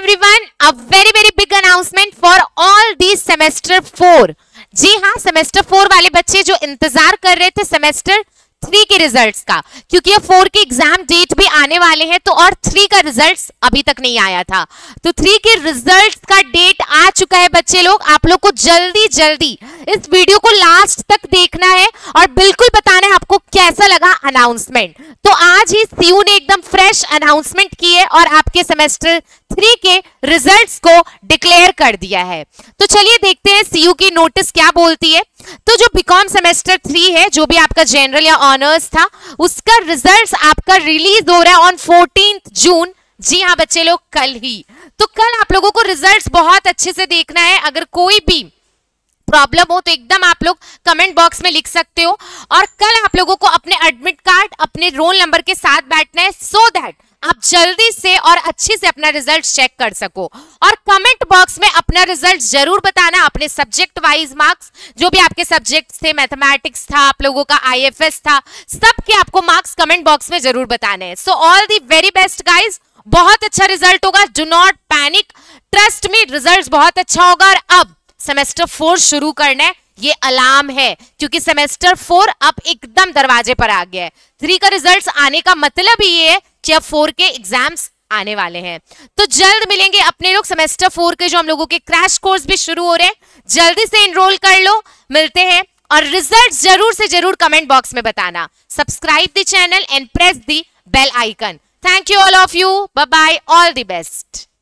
everyone, a very big announcement for all the semester 4। जी हाँ, semester 4 वाले बच्चे जो इंतजार कर रहे थे सेमेस्टर 3 के रिजल्ट्स का, क्योंकि ये 4 के एग्जाम डेट भी आने वाले हैं, तो और 3 का रिजल्ट्स अभी तक नहीं आया था, तो 3 के रिजल्ट्स का डेट आ चुका है बच्चे लोग। आप लोग को जल्दी इस वीडियो को लास्ट तक देखना है और बिल्कुल बताना है आपको कैसा लगा अनाउंसमेंट। तो आज ही सीयू ने एकदम फ्रेश अनाउंसमेंट की है और आपके सेमेस्टर 3 के रिजल्ट्स को डिक्लेयर कर दिया है। तो चलिए देखते हैं सीयू की नोटिस क्या बोलती है। तो जो बीकॉम सेमेस्टर 3 है, जो भी आपका जनरल या ऑनर्स था, उसका रिजल्ट्स आपका रिलीज हो रहा है ऑन 14 जून। जी हाँ बच्चे लोग, कल ही। तो कल आप लोगों को रिजल्ट्स बहुत अच्छे से देखना है। अगर कोई भी प्रॉब्लम हो तो एकदम आप लोग कमेंट बॉक्स में लिख सकते हो, और कल आप लोगों को अपने एडमिट कार्ड अपने रोल नंबर के साथ बैठना है, सो दैट आप जल्दी से और अच्छे से अपना रिजल्ट चेक कर सको। और कमेंट बॉक्स में अपना रिजल्ट जरूर बताना, अपने सब्जेक्ट वाइज मार्क्स, जो भी आपके सब्जेक्ट्स थे, मैथमेटिक्स था, आप लोगों का आईएफएस था, सबके आपको मार्क्स कमेंट बॉक्स में जरूर बताने हैं। So all the very best guys, बहुत अच्छा रिजल्ट होगा, do not panic, trust me, result बहुत अच्छा होगा। और अब सेमेस्टर 4 शुरू करना है, ये अलार्म है, क्योंकि सेमेस्टर 4 अब एकदम दरवाजे पर आ गया है। 3 का रिजल्ट्स आने का मतलब ही ये है कि अब 4 के एग्जाम्स आने वाले हैं। तो जल्द मिलेंगे अपने लोग सेमेस्टर 4 के, जो हम लोगों के क्रैश कोर्स भी शुरू हो रहे हैं, जल्दी से एनरोल कर लो। मिलते हैं, और रिजल्ट्स जरूर से जरूर कमेंट बॉक्स में बताना। Subscribe the channel and press the bell icon. Thank you all of you, bye bye, all the best.